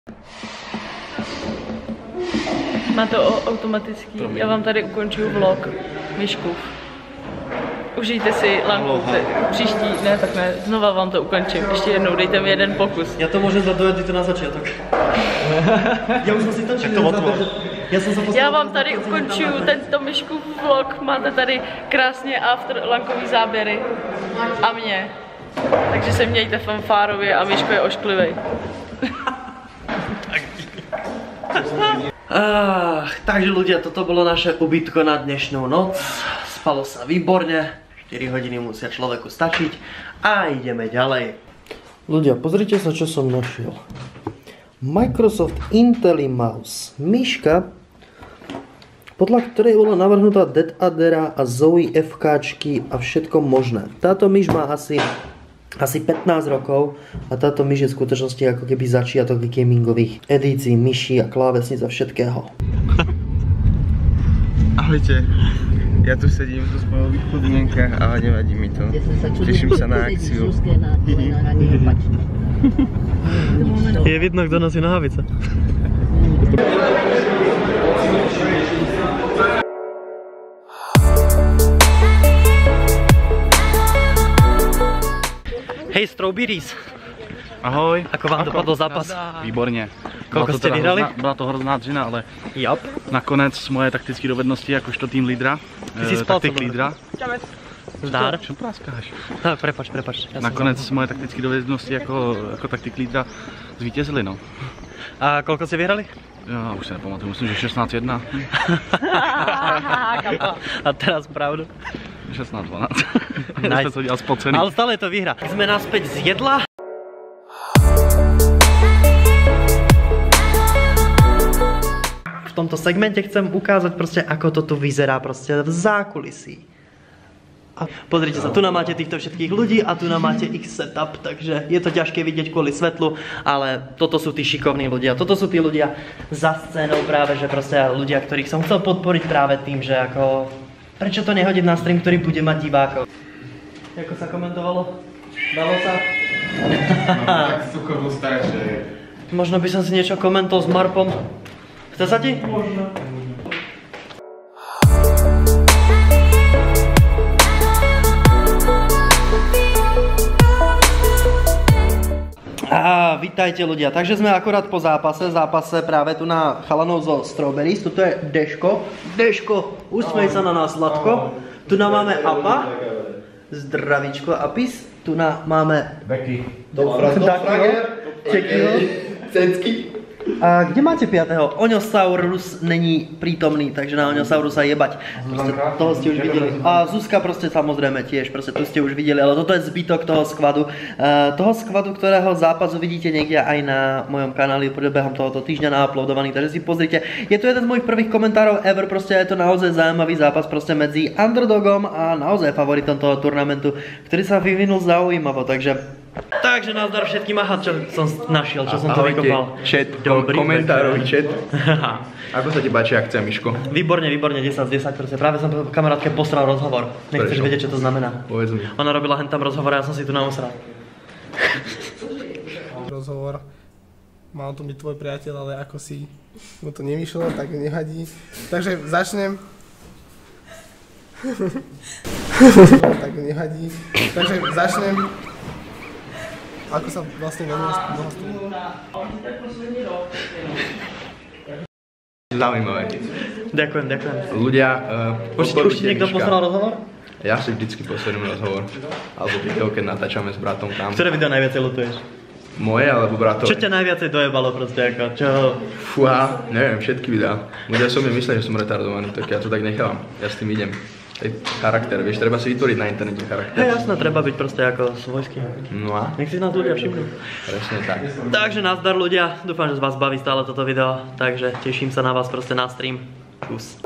Má to automatický. Já vám tady ukončuju vlog Myškův. Užijte si Lanku, příští, ne, tak ne, znova vám to ukončím. Ještě jednou, dejte mi jeden pokus. Já to můžu zadojat to na začátek. Já už jsem si točil. Já vám tady ukončuju tento Myškův vlog. Máte tady krásně after Lankový záběry. A mě. Takže se mějte fanfárově a Myško je ošklivej. Takže ľudia, toto bolo naše ubytko na dnešnú noc. Spalo sa výborne, 4 hodiny musia človeku stačiť a ideme ďalej. Ľudia, pozrite sa, čo som našiel. Microsoft IntelliMouse. Myška, podľa ktorej bola navrhnutá Dead Adera a Zoe FKčky a všetko možné. Táto myš má asi 15 rokov a táto myš je v skutočnosti ako keby začiatok gamingových edícií, myší a klávesnic a všetkého. Ahojte, ja tu sedím v spojových podmienkach, ale nevadí mi to. Teším sa na akciu. Je vidno, kto nosí nohavice. Hej, Strawberries. Ahoj. Ako vám dopadl zápas? Výborně. Koľko ste vyhrali? Byla to hrozná dřina, ale nakonec moje taktické dovednosti jakožto tým lídra. Taktik lídra. Zdár. Čo práskáš? Tak, prepač. Nakonec moje taktické dovednosti jako taktik lídra zvítězily, no. A koľko ste vyhrali? Já už se nepamatuju, myslím, že 16-1. A teraz pravdu. 16-12. Nice. To dělal spocený. Ale stále je to výhra. Sme naspäť z jedla. V tomto segmente chcem ukázať proste, ako to tu vyzerá proste v zákulisí. A pozrite sa, tu nám máte týchto všetkých ľudí a tu nám máte ich setup, takže je to ťažké vidieť kvôli svetlu, ale toto sú tí šikovní ľudia, toto sú tí ľudia za scénou práve, že proste ľudia, ktorých som chcel podporiť práve tým, že ako prečo to nehodiť na stream, ktorý bude mať divákov. Ako sa komentovalo? Dalo sa? No tak sukovo staršie. Možno by som si niečo komentol s Marpom. Chce sa ti? Možno. Vítajte ľudia, takže sme akorát po zápase práve tu na chalanov zo Strawberries, toto je Deško, usmej sa na nás Zlatko, tu nám máme Apa, zdravíčko Apis, tu nám máme Beky, Čekyho, Cecky. A kde máte 5. Oňosaurus není prítomný, takže na Oňosaurusa jebať. Proste toho ste už videli. A Zuzka proste samozrejme tiež, proste tu ste už videli, ale toto je zbytok toho skvadu. Toho skvadu, ktorého zápas uvidíte niekde aj na mojom kanáli behom tohoto týždňa nauploadovaný, takže si pozrite. Je to jeden z mojich prvých komentárov ever, proste je to naozaj zaujímavý zápas proste medzi underdogom a naozaj favoritom toho turnamentu, ktorý sa vyvinul zaujímavo, takže nazdar všetkým, aha, čo som našiel, čo som to vykopal. Chat, komentárový chat. Ako sa ti páči akcia, Miško? Výborne, 10 z 10, proste práve som kamarátke posral rozhovor. Nechceš vedieť, čo to znamená? Povedz mi. Ona robila hen tam rozhovor a ja som si tu nausral. Rozhovor. Mal to byť tvoj priateľ, ale ako si mu to nevyšlo, tak nevadí. Takže začnem. Tak nevadí. Takže začnem. Ako sa vlastne venuješ bohatstvu? Zaujímavé. Ďakujem. Ľudia, Už ti niekto poslal rozhovor? Ja si vždycky posledný rozhovor. Alebo video, keď natáčame s bratom tam. Ktoré video najviacej lutuješ? Moje alebo bratové? Čo ťa najviacej dojebalo proste ako? Čo? Fúha, neviem, všetky videá. Ľudia so mne myslia, že som retardovaný, tak ja to tak nechávam. Ja s tým idem. Charakter, vieš, treba si vytvoriť na internete charakter. Hej, jasné, treba byť proste ako svojský. No a? Nech si nás ľudia všimnú. Presne tak. Takže nazdar ľudia, dúfam, že z vás baví stále toto video, takže teším sa na vás proste na stream. Čus.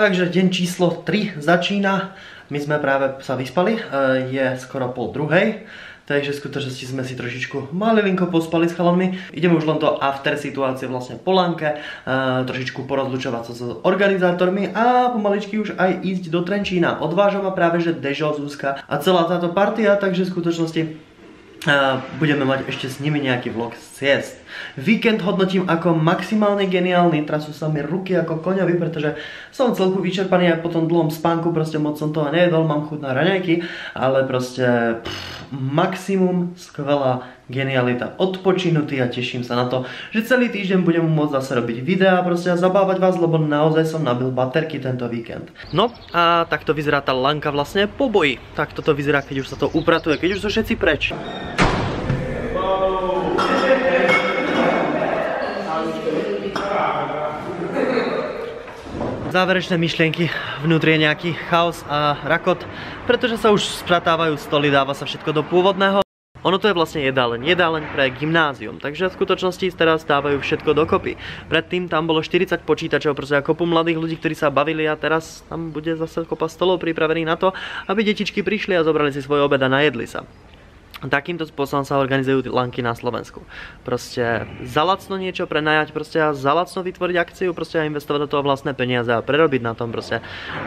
Takže deň číslo 3 začína. My sme práve sa vyspali, je skoro 1:30. Takže v skutočnosti sme si trošičku malilinko pospali s chalanmi. Ideme už len do after situácie vlastne po lanke, trošičku porozlučovať sa s organizátormi a pomaličky už aj ísť do Trenčína. Odváža ma práve že Dežo, Zuzka a celá táto partia, takže v skutočnosti budeme mať ešte s nimi nejaký vlog z ciest. Víkend hodnotím ako maximálne geniálny, trasú sa mi ruky ako koňovi, pretože som celku vyčerpaný aj po tom dlhom spánku, proste moc som toho nejedol, mám chuť na raňajky, ale proste maximum, skvelá genialita, odpočinutý a teším sa na to, že celý týždeň budem môcť zase robiť videá proste a zabávať vás, lebo naozaj som nabil baterky tento víkend. No a takto vyzerá tá lanka vlastne po boji. Takto to vyzerá, keď už sa to upratuje, keď už sú všetci preč. Záverečné myšlienky, vnútri je nejaký chaos a rakot, pretože sa už spratávajú stoly, dáva sa všetko do pôvodného. Ono to je vlastne jedáleň pre gymnázium, takže v skutočnosti teraz dávajú všetko dokopy. Predtým tam bolo 40 počítačov, proste kopu mladých ľudí, ktorí sa bavili a teraz tam bude zase kopa stolov pripravených na to, aby detičky prišli a zobrali si svoj obed a najedli sa. Takýmto spôsobom sa organizujú lanky na Slovensku. Proste zalacno niečo prenajať, proste a zalacno vytvoriť akciu, proste a investovať do toho vlastné peniaze a prerobiť na tom proste.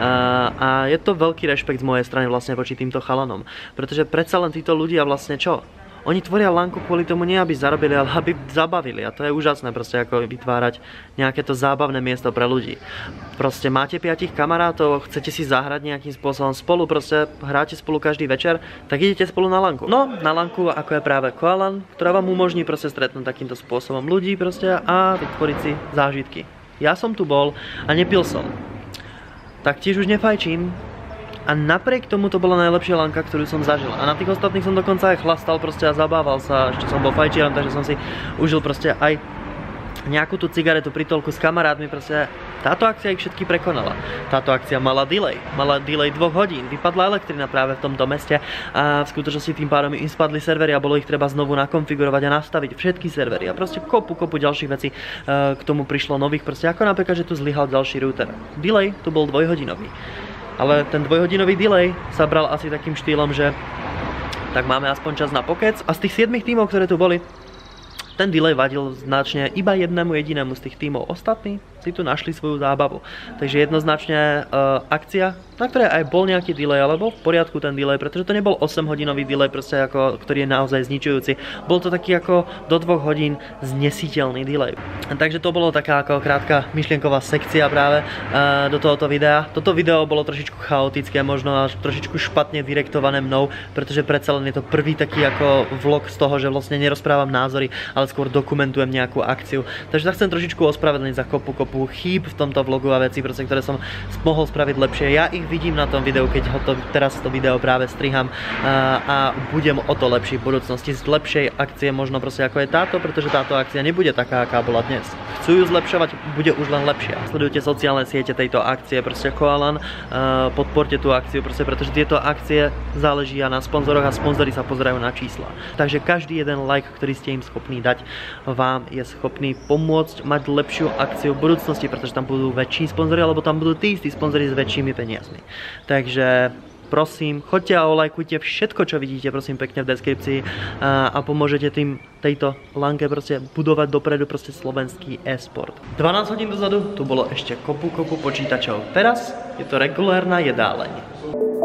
A je to veľký rešpekt z mojej strany vlastne voči týmto chalanom, pretože predsa len títo ľudia vlastne čo? Oni tvoria lanku kvôli tomu nie, aby zarobili, ale aby zabavili. A to je úžasné, proste ako vytvárať nejaké to zábavné miesto pre ľudí. Proste máte 5 kamarátov, chcete si zahrať nejakým spôsobom spolu, proste hráte spolu každý večer, tak idete spolu na lanku. No, na lanku, ako je práve Koalan, ktorá vám umožní proste stretnúť takýmto spôsobom ľudí proste a vytvoriť si zážitky. Ja som tu bol a nepil som. Taktiež už nefajčím. A napriek tomu to bola najlepšia lanka, ktorú som zažil. A na tých ostatných som dokonca aj chlastal proste a zabával sa. Ešte som bol fajčierom, takže som si užil proste aj nejakú tú cigaretu pri toľku s kamarátmi. Proste táto akcia ich všetky prekonala. Táto akcia mala delay 2 hodín. Vypadla elektrina práve v tomto meste a v skutočnosti tým pádom im spadli servery a bolo ich treba znovu nakonfigurovať a nastaviť všetky servery. A proste kopu ďalších vecí k tomu prišlo nových. Proste ako napríklad, že tu zlyhal ďalší router. Delay tu bol 2-hodinový. Ale ten 2-hodinový delay sa bral asi takým štýlom, že tak máme aspoň čas na pokec. A z tých 7 tímov, ktoré tu boli, ten delay vadil značne iba jednému jedinému z tých tímov. Ostatní si tu našli svoju zábavu. Takže jednoznačne akcia, na ktorej aj bol nejaký delay, ale bol v poriadku ten delay, pretože to nebol 8-hodinový delay, proste ako, ktorý je naozaj zničujúci. Bol to taký ako do 2 hodín znesiteľný delay. Takže to bolo taká ako krátka myšlienková sekcia práve do tohoto videa. Toto video bolo trošičku chaotické, možno až trošičku špatne direktované mnou, pretože predsa len je to prvý taký ako vlog z toho, že vlastne nerozprávam názory, ale skôr dokumentujem nejakú akciu. Takže sa chcem trošičku ospravedlniť za kopu chýb v tomto vlogu a veci, proste, ktoré som mohol spraviť lepšie. Ja ich vidím na tom videu, keď teraz to video práve striham a budem o to lepší v budúcnosti z lepšej akcie možno proste ako je táto, pretože táto akcia nebude taká, aká bola dnes. Chcú ju zlepšovať, bude už len lepšia. Sledujte sociálne siete tejto akcie, proste Koalan, podporte tú akciu, proste, pretože tieto akcie záležia na sponzoroch a sponzori sa pozerajú na čísla. Takže každý jeden like, ktorý ste im schopní dať, vám je schopný pomôcť mať lepšiu akciu v budúcnosti, pretože tam budú väčší sponzori, alebo tam budú tí istí sponzori s väčšími peniazmi. Takže prosím, choďte a olajkujte všetko, čo vidíte, prosím, pekne v deskripcii a pomôžete tejto lanke proste budovať dopredu proste slovenský e-sport. 12 hodín dozadu tu bolo ešte kopu počítačov. Teraz je to regulárna jedáleň.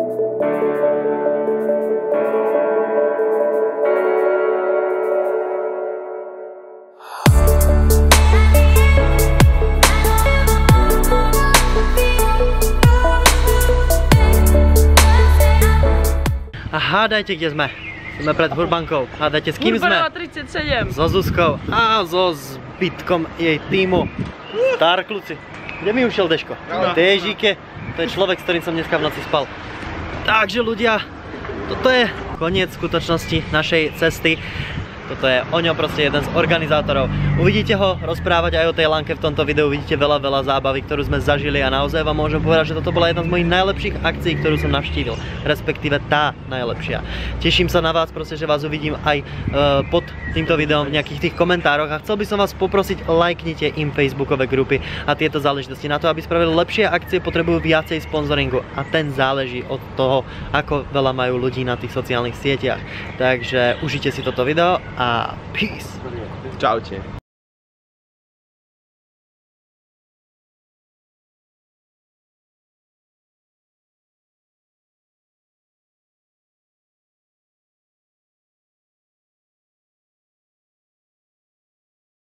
A hádajte, kde sme. Sme pred Hurbankou. Hádajte, s kým sme? Hurbana 37. So Zuzkou a so zbytkom jej týmu. Star kluci. Kde mi ušiel Deško? Dežíke. To je človek, s ktorým som dneska v noci spal. Takže ľudia, toto je koniec skutočnosti našej cesty. Toto je Oňo, proste jeden z organizátorov. Uvidíte ho rozprávať aj o tej lanke v tomto videu, uvidíte veľa zábavy, ktorú sme zažili a naozaj vám môžem povedať, že toto bola jedna z mojich najlepších akcií, ktorú som navštívil, respektíve tá najlepšia. Teším sa na vás, proste, že vás uvidím aj pod týmto videom v nejakých tých komentároch a chcel by som vás poprosiť, lajknite im facebookové grupy a tieto záležitosti. Na to, aby spravili lepšie akcie, potrebujú viacej sponzoringu a ten záleží od toho, ako veľa majú ľudí na tých sociálnych sieťach. Takže užite si toto video a peace! Čaute.